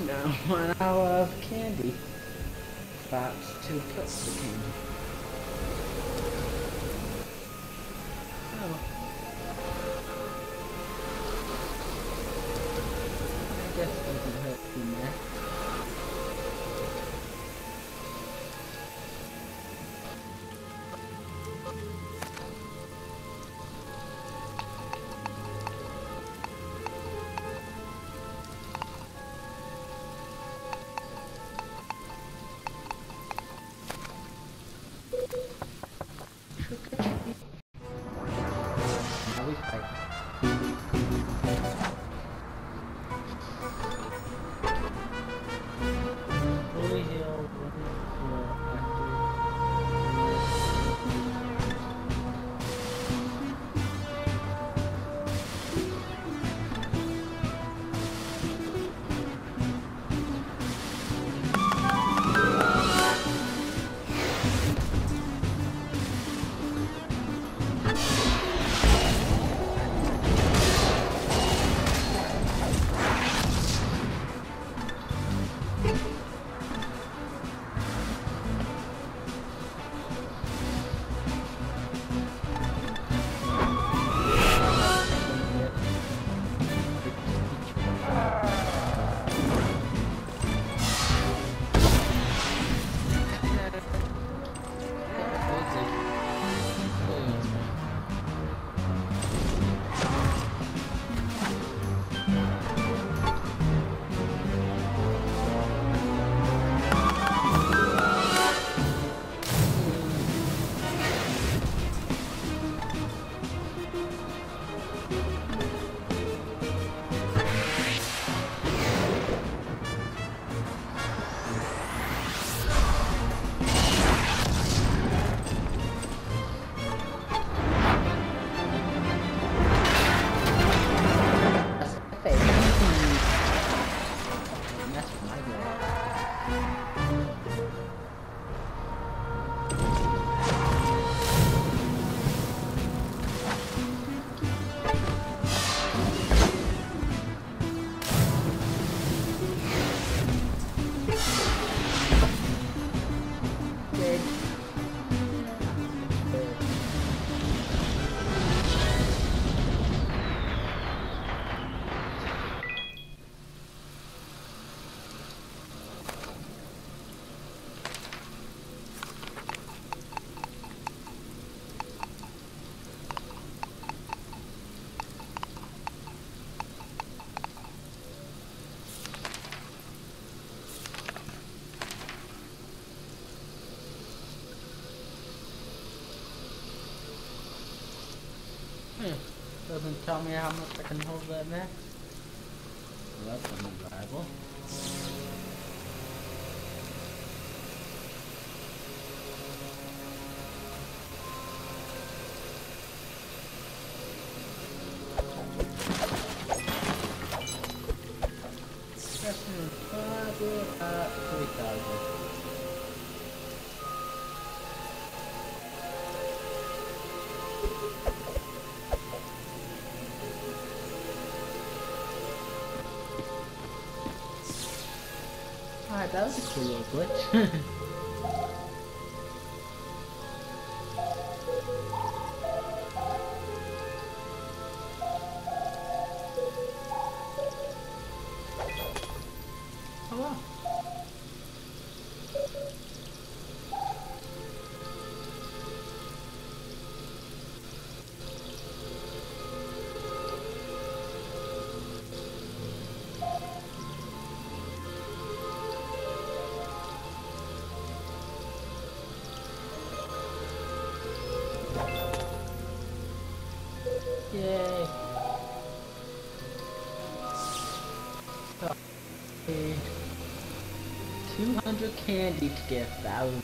I'm gonna run out of candy spots to put the candy. Oh. I guess it doesn't hurt too much. Now we fight. Fully healed. Doesn't tell me how much I can hold that max. Well, that's unreliable. Pressing 3,000. Alright, that was a cool little glitch. Oh wow. Yay. Okay. 200 candy to get 1,000.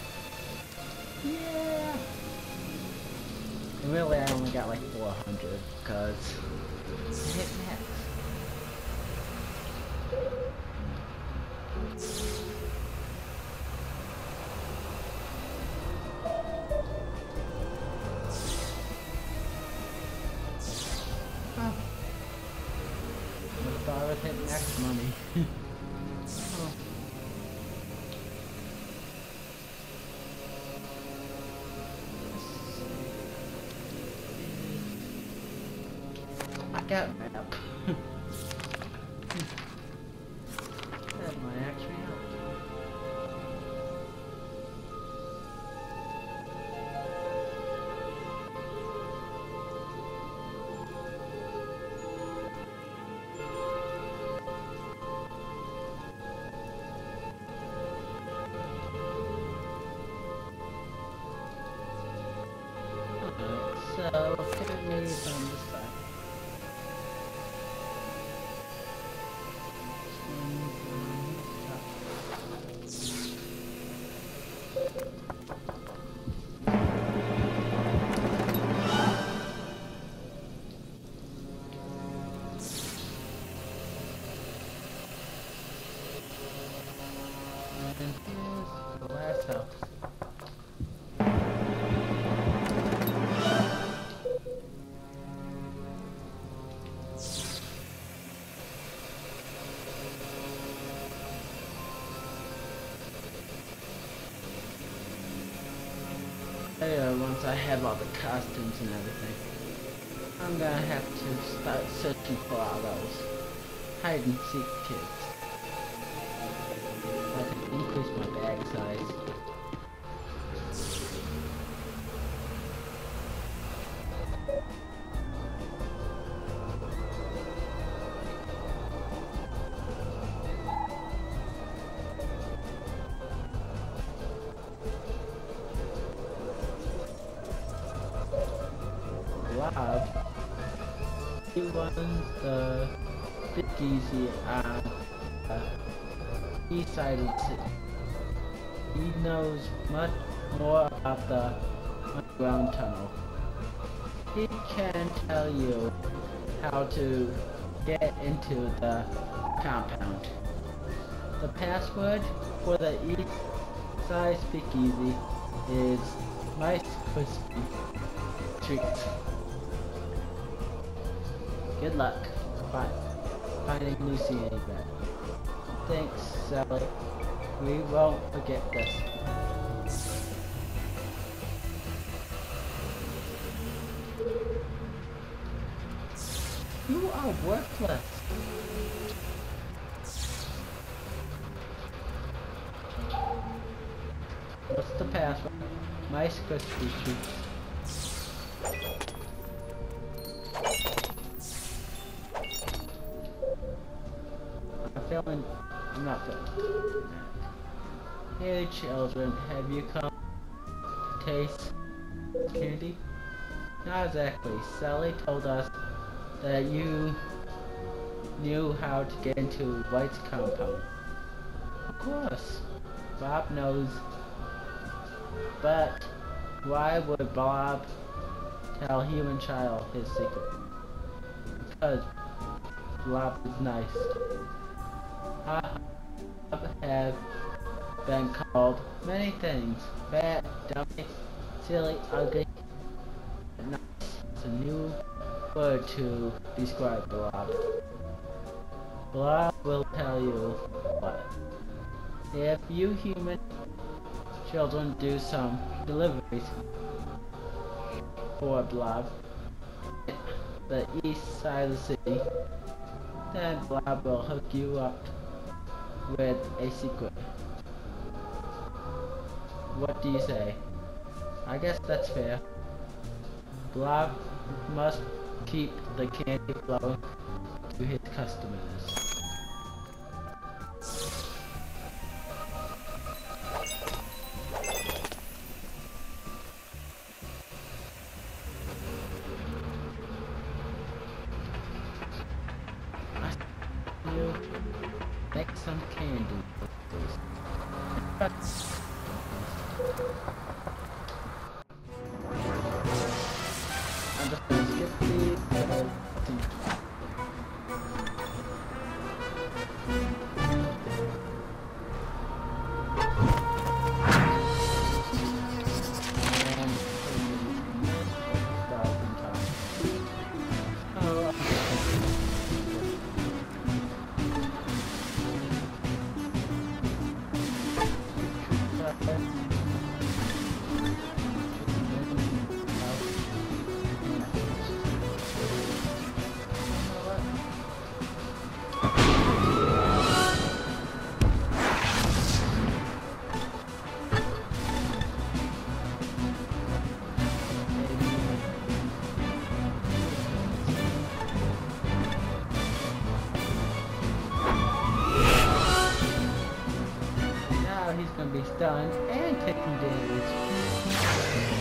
Yeah. And really, I only got like 400 because I hit max. Oh. I thought I was hitting max money. blackout map. That might actually help. So, give me on this side. And here's the last house. Once I have all the costumes and everything, I'm gonna have to start searching for all those hide and seek kids. I can increase my bag size. Blob, he runs the speakeasy on the east side of the city. He knows much more about the underground tunnel. He can tell you how to get into the compound. The password for the east side speakeasy is Rice Krispie Treats. Good luck finding Lucy and Brad. Thanks, Sally. We won't forget this. You are worthless. What's the password? Rice Krispie Treats. I'm not feeling that. Hey children, have you come to taste candy? Not exactly. Sally told us that you knew how to get into White's compound. Of course, Bob knows. But why would Bob tell human child his secret? Because Bob is nice. I have been called many things. Fat, dummy, silly, ugly, but nice. It's a new word to describe Blob. Blob will tell you what. If you human children do some deliveries for Blob, the east side of the city, then Blob will hook you up with a secret. What do you say? I guess that's fair. Blob must keep the candy flowing to his customers. You make some candy. I'm just gonna skip these. zombies stunned and taking damage.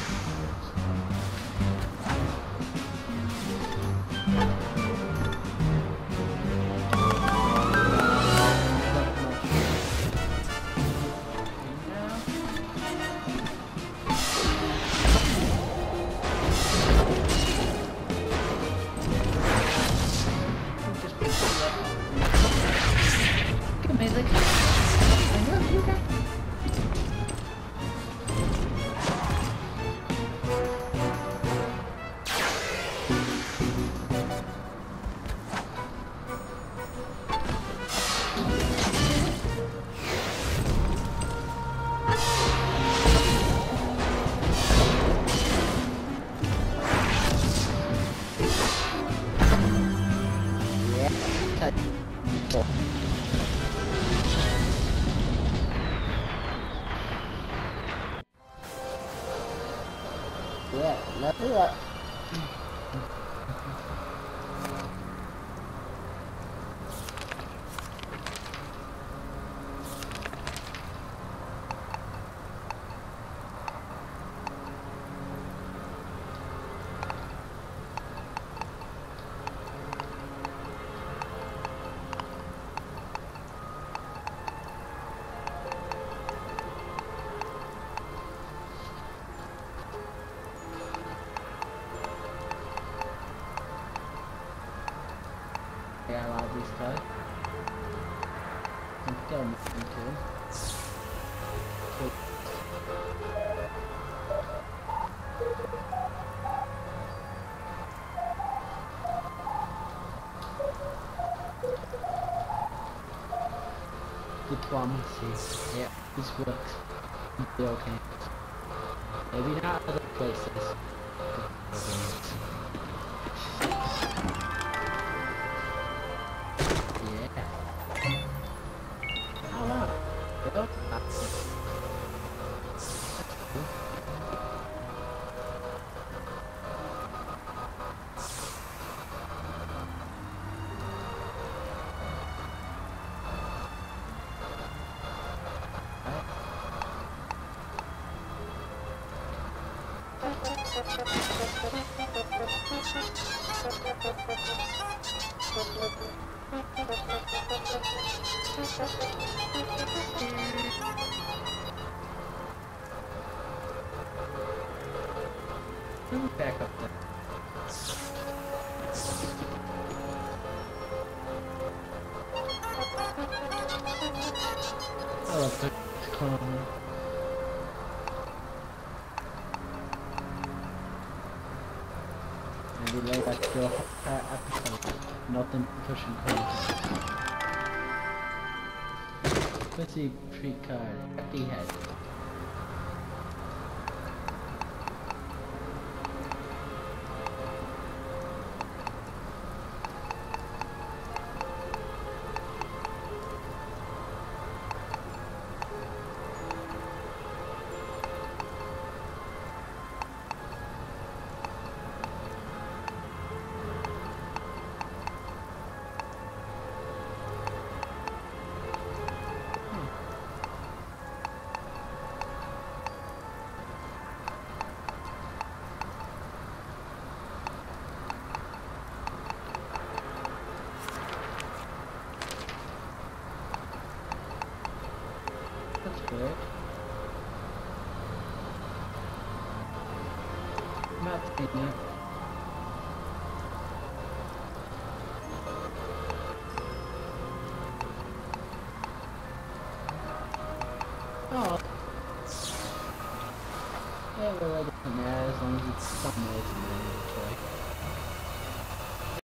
Yeah, let's do it. Yeah, a lot of these guys. I'm still missing two. Diplomacy. Yeah, this works. Okay. Maybe not other places. Back up there. I love the clone. Maybe later I could do a whole episode. Nothing pushing clone. Pussy pre-card. Empty head. That's good. Not seeing it. Oh. Yeah, well, it doesn't matter as long as it's somewhere.